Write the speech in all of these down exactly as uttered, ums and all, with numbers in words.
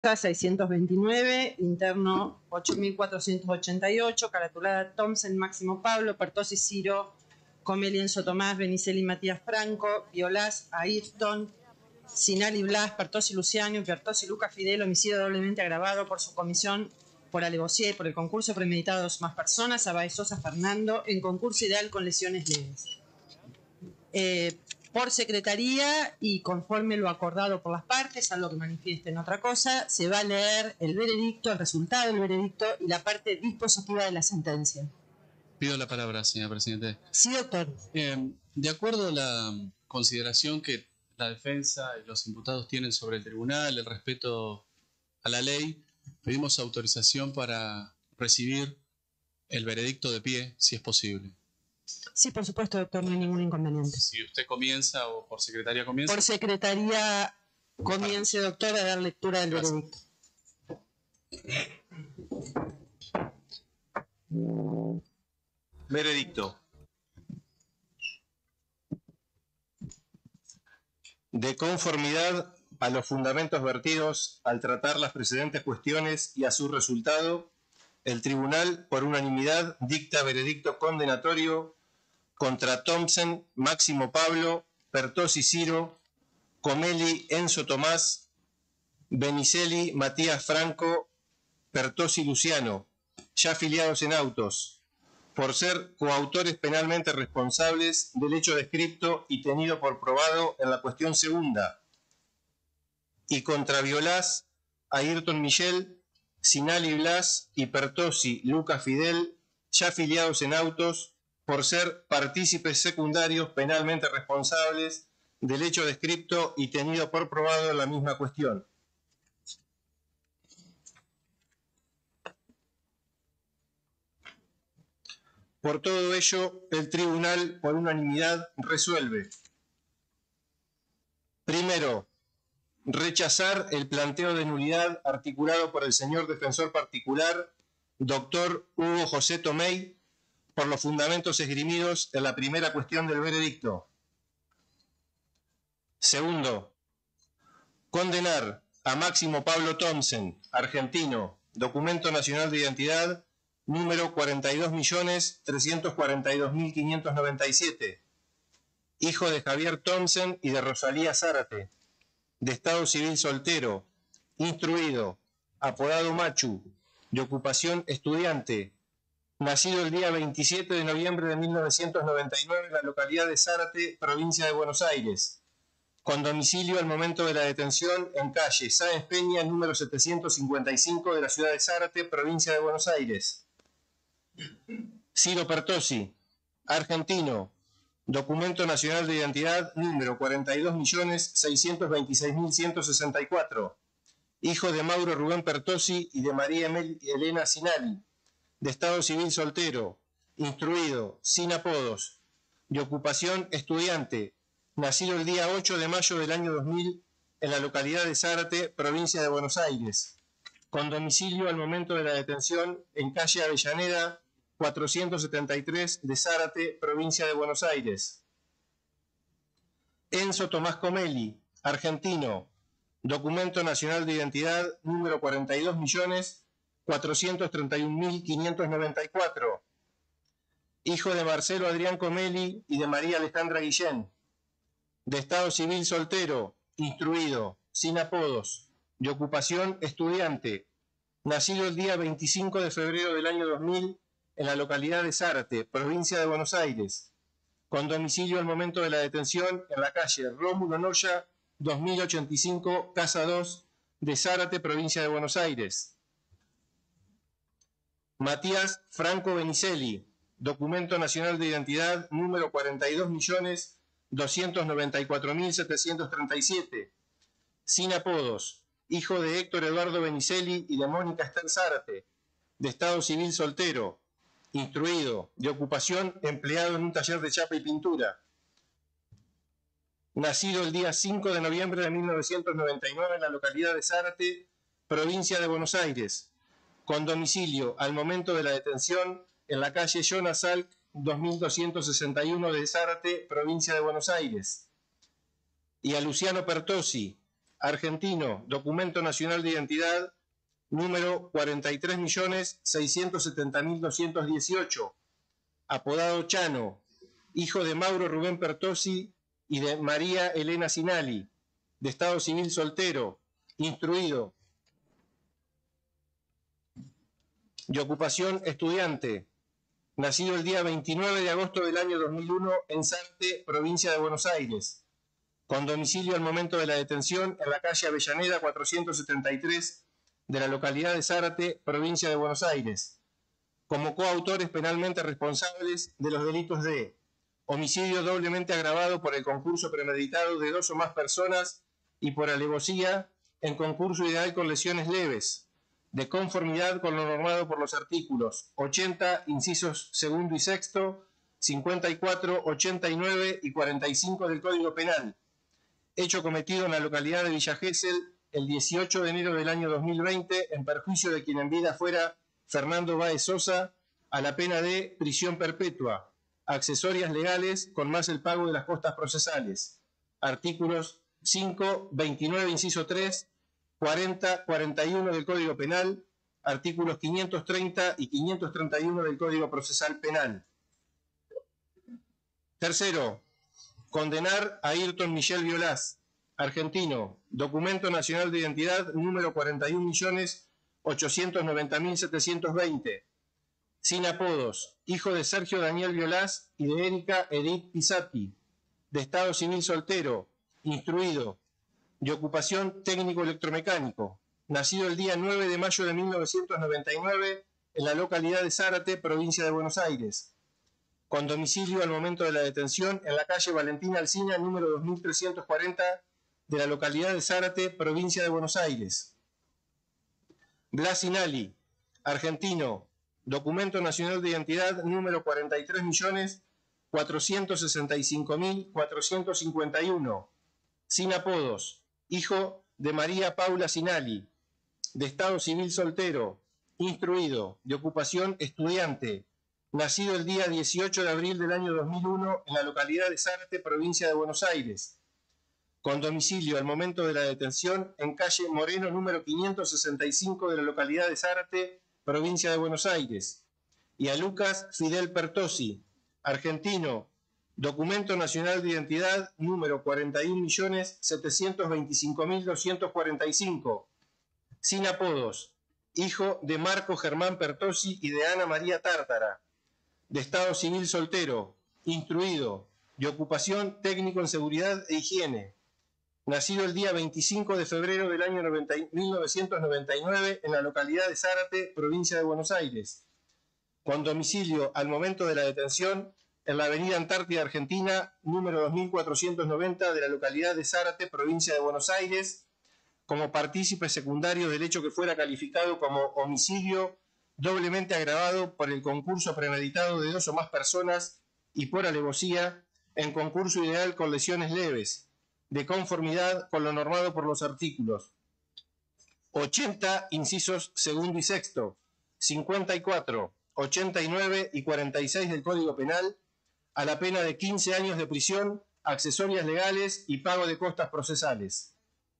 seiscientos veintinueve, interno ocho mil cuatrocientos ochenta y ocho, caratulada Thompson, Máximo Pablo, Pertossi, Ciro, Comelli, Enzo Tomás, Benicelli, Matías Franco, Violás, Ayrton, Sinali, Blas, Pertossi, Luciano, Pertossi, Lucas Fidel, homicidio doblemente agravado por su comisión por alevosía y por el concurso premeditado de dos más personas, Abaez Sosa Fernando, en concurso ideal con lesiones leves. Eh, por secretaría y conforme lo acordado por las partes, salvo que manifiesten otra cosa, se va a leer el veredicto, el resultado del veredicto y la parte dispositiva de la sentencia. Pido la palabra, señor presidente. Sí, doctor. Eh, de acuerdo a la consideración que la defensa y los imputados tienen sobre el tribunal, el respeto a la ley, pedimos autorización para recibir el veredicto de pie, si es posible. Sí, por supuesto, doctor, no hay ningún inconveniente. Si usted comienza o por secretaría comienza. Por secretaría comience, doctor, a dar lectura del Gracias. veredicto. Veredicto. De conformidad a los fundamentos vertidos al tratar las precedentes cuestiones y a su resultado, el tribunal, por unanimidad, dicta veredicto condenatorio contra Thompson, Máximo Pablo, Pertossi Ciro, Comelli, Enzo Tomás, Benicelli, Matías Franco, Pertossi Luciano, ya afiliados en autos, por ser coautores penalmente responsables del hecho descripto y tenido por probado en la cuestión segunda, y contra Violás, Ayrton Michel, Sinali Blas y Pertossi Lucas Fidel, ya afiliados en autos, por ser partícipes secundarios penalmente responsables del hecho descripto y tenido por probado en la misma cuestión. Por todo ello, el tribunal, por unanimidad, resuelve. Primero, rechazar el planteo de nulidad articulado por el señor defensor particular, doctor Hugo José Tomei, por los fundamentos esgrimidos en la primera cuestión del veredicto. Segundo, condenar a Máximo Pablo Thompson, argentino, documento nacional de identidad, número cuarenta y dos millones trescientos cuarenta y dos mil quinientos noventa y siete, hijo de Javier Thompson y de Rosalía Zárate, de estado civil soltero, instruido, apodado Machu, de ocupación estudiante, nacido el día veintisiete de noviembre de mil novecientos noventa y nueve en la localidad de Zárate, provincia de Buenos Aires, con domicilio al momento de la detención en calle Sáenz Peña, número setecientos cincuenta y cinco de la ciudad de Zárate, provincia de Buenos Aires. Ciro Pertossi, argentino, documento nacional de identidad número cuarenta y dos millones seiscientos veintiséis mil ciento sesenta y cuatro, hijo de Mauro Rubén Pertossi y de María Elena Sinali, de estado civil soltero, instruido, sin apodos, de ocupación estudiante, nacido el día ocho de mayo del año dos mil en la localidad de Zárate, provincia de Buenos Aires, con domicilio al momento de la detención en calle Avellaneda cuatrocientos setenta y tres de Zárate, provincia de Buenos Aires. Enzo Tomás Comelli, argentino, documento nacional de identidad número cuarenta y dos millones cuatrocientos treinta y un mil quinientos noventa y cuatro, hijo de Marcelo Adrián Comelli y de María Alejandra Guillén, de estado civil soltero, instruido, sin apodos, de ocupación estudiante, nacido el día veinticinco de febrero del año dos mil en la localidad de Zárate, provincia de Buenos Aires, con domicilio al momento de la detención en la calle Rómulo Noya, dos mil ochenta y cinco, Casa dos, de Zárate, provincia de Buenos Aires. Matías Franco Benicelli, documento nacional de identidad número cuarenta y dos millones doscientos noventa y cuatro mil setecientos treinta y siete, sin apodos, hijo de Héctor Eduardo Benicelli y de Mónica Esther Zárate, de estado civil soltero, instruido, de ocupación empleado en un taller de chapa y pintura, nacido el día cinco de noviembre de mil novecientos noventa y nueve en la localidad de Zárate, provincia de Buenos Aires, con domicilio al momento de la detención en la calle Jonas Salk, dos mil doscientos sesenta y uno de Zárate, provincia de Buenos Aires. Y a Luciano Pertossi, argentino, documento nacional de identidad número cuarenta y tres millones seiscientos setenta mil doscientos dieciocho, apodado Chano, hijo de Mauro Rubén Pertossi y de María Elena Sinali, de estado civil soltero, instruido, de ocupación estudiante, nacido el día veintinueve de agosto del año dos mil uno en Sarte, provincia de Buenos Aires, con domicilio al momento de la detención en la calle Avellaneda cuatrocientos setenta y tres de la localidad de Zárate, provincia de Buenos Aires, como coautores penalmente responsables de los delitos de homicidio doblemente agravado por el concurso premeditado de dos o más personas y por alevosía en concurso ideal con lesiones leves, de conformidad con lo normado por los artículos ochenta, incisos segundo y sexto, cincuenta y cuatro, ochenta y nueve y cuarenta y cinco del Código Penal, hecho cometido en la localidad de Villa Gesell el dieciocho de enero del año dos mil veinte en perjuicio de quien en vida fuera Fernando Báez Sosa, a la pena de prisión perpetua, accesorias legales con más el pago de las costas procesales. Artículos cinco, veintinueve, inciso tres, cuarenta, cuarenta y uno del Código Penal, artículos quinientos treinta y quinientos treinta y uno del Código Procesal Penal. Tercero, condenar a Ayrton Michel Violás, argentino, documento nacional de identidad número cuarenta y un millones ochocientos noventa mil setecientos veinte, sin apodos, hijo de Sergio Daniel Violás y de Erika Edith Pisati, de estado civil soltero, instruido, de ocupación técnico electromecánico, nacido el día nueve de mayo de mil novecientos noventa y nueve en la localidad de Zárate, provincia de Buenos Aires, con domicilio al momento de la detención en la calle Valentina Alsina, número dos mil trescientos cuarenta de la localidad de Zárate, provincia de Buenos Aires. Blas Sinali, argentino, documento nacional de identidad número cuarenta y tres millones cuatrocientos sesenta y cinco mil cuatrocientos cincuenta y uno, sin apodos, hijo de María Paula Sinali, de estado civil soltero, instruido, de ocupación estudiante, nacido el día dieciocho de abril del año dos mil uno en la localidad de Zárate, provincia de Buenos Aires, con domicilio al momento de la detención en calle Moreno número quinientos sesenta y cinco de la localidad de Zárate, provincia de Buenos Aires, y a Lucas Fidel Pertossi, argentino, documento nacional de identidad número cuarenta y un millones setecientos veinticinco mil doscientos cuarenta y cinco, sin apodos, hijo de Marco Germán Pertossi y de Ana María Tártara, de estado civil soltero, instruido, de ocupación técnico en seguridad e higiene, nacido el día veinticinco de febrero del año mil novecientos noventa y nueve en la localidad de Zárate, provincia de Buenos Aires, con domicilio al momento de la detención en la avenida Antártida Argentina, número dos mil cuatrocientos noventa de la localidad de Zárate, provincia de Buenos Aires, como partícipe secundario del hecho que fuera calificado como homicidio doblemente agravado por el concurso premeditado de dos o más personas y por alevosía en concurso ideal con lesiones leves, de conformidad con lo normado por los artículos ochenta, incisos segundo y sexto, cincuenta y cuatro, ochenta y nueve y cuarenta y seis del Código Penal, a la pena de quince años de prisión, accesorias legales y pago de costas procesales.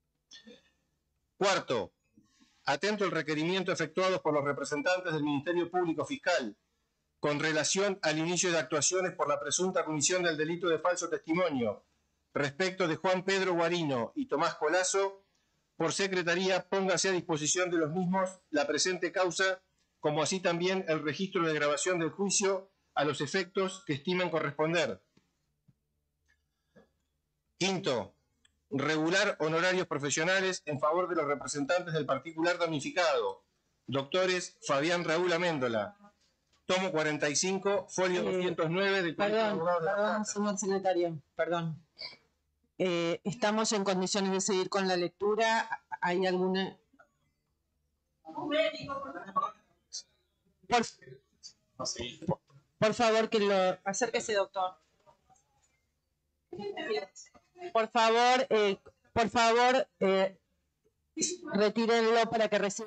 Cuarto, atento al requerimiento efectuado por los representantes del Ministerio Público Fiscal con relación al inicio de actuaciones por la presunta comisión del delito de falso testimonio respecto de Juan Pedro Guarino y Tomás Colazo, por secretaría póngase a disposición de los mismos la presente causa, como así también el registro de grabación del juicio a los efectos que estimen corresponder. Quinto, regular honorarios profesionales en favor de los representantes del particular damnificado, doctores Fabián Raúl Améndola, tomo cuarenta y cinco, folio Eh, doscientos nueve del Colegio de Perdón, Abogados de La perdón, Plata. señor secretario, perdón. Eh, ¿Estamos en condiciones de seguir con la lectura? ¿Hay alguna...? Por, por favor, que lo... Acérquese, doctor. Por favor, eh, por favor, eh, retírenlo para que reciba...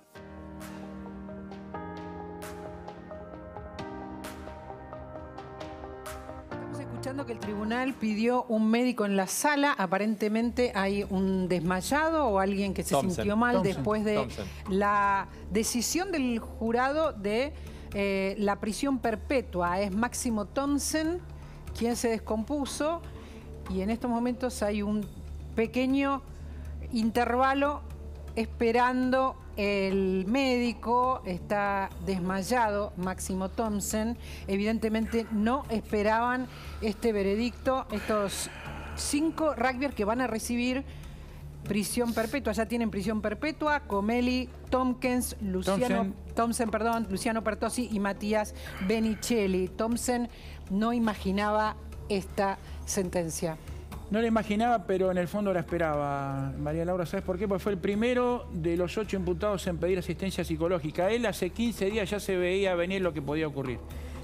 Estamos escuchando que el tribunal pidió un médico en la sala. Aparentemente hay un desmayado o alguien que se Thompson. sintió mal Thompson. después de Thompson. la decisión del jurado de eh, la prisión perpetua. Es Máximo Thompson quien se descompuso y en estos momentos hay un pequeño intervalo esperando el médico. Está desmayado Máximo Thompson. Evidentemente no esperaban este veredicto. Estos cinco rugbyers que van a recibir prisión perpetua, ya tienen prisión perpetua: Comelli, Tompkins, Luciano Thompson. Thompson, perdón, Luciano Pertossi y Matías Benicelli. Thompson no imaginaba esta sentencia. No la imaginaba, pero en el fondo la esperaba, María Laura. ¿Sabes por qué? Porque fue el primero de los ocho imputados en pedir asistencia psicológica. Él hace quince días ya se veía venir lo que podía ocurrir.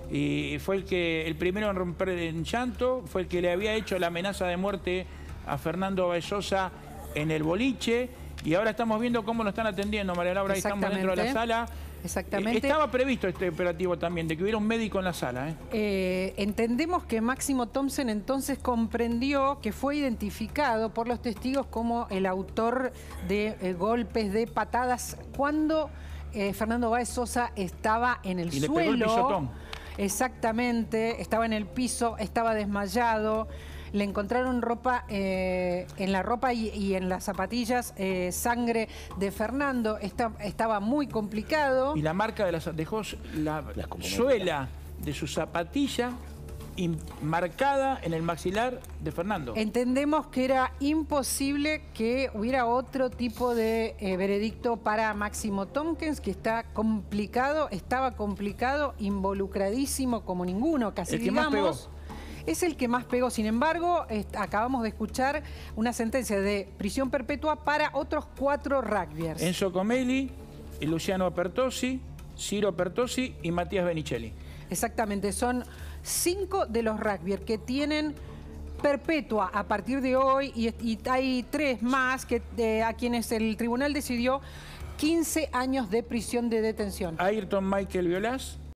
Y fue el, que, el primero en romper en llanto, fue el que le había hecho la amenaza de muerte a Fernando Baezosa en el boliche. Y ahora estamos viendo cómo lo están atendiendo, María Laura. Ahí estamos dentro de la sala. Exactamente. Eh, Estaba previsto este operativo también, de que hubiera un médico en la sala. ¿eh? Eh, entendemos que Máximo Thompson entonces comprendió que fue identificado por los testigos como el autor de eh, golpes, de patadas, cuando eh, Fernando Baezosa estaba en el Y le suelo. pegó el pisotón. Exactamente, estaba en el piso, estaba desmayado. Le encontraron ropa, eh, en la ropa y, y en las zapatillas, eh, sangre de Fernando. Esta, estaba muy complicado. Y la marca de las dejó la suela de su zapatilla in- marcada en el maxilar de Fernando. Entendemos que era imposible que hubiera otro tipo de eh, veredicto para Máximo Tompkins, que está complicado, estaba complicado, involucradísimo como ninguno, casi El que más digamos. pegó. Es el que más pegó. Sin embargo, acabamos de escuchar una sentencia de prisión perpetua para otros cuatro rugbyers. Enzo Comelli, Luciano Pertossi, Ciro Pertossi y Matías Benicelli. Exactamente, son cinco de los rugbyers que tienen perpetua a partir de hoy y, y hay tres más que, eh, a quienes el tribunal decidió quince años de prisión de detención. Ayrton Michael Violás,